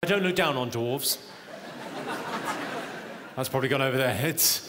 don't look down on dwarves. That's probably gone over their heads.